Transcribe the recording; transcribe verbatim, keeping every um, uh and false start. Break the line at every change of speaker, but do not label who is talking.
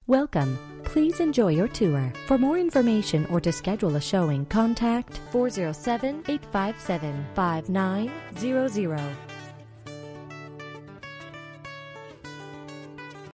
Welcome. Please enjoy your tour. For more information or to schedule a showing, contact four zero seven, eight five seven, five nine zero zero.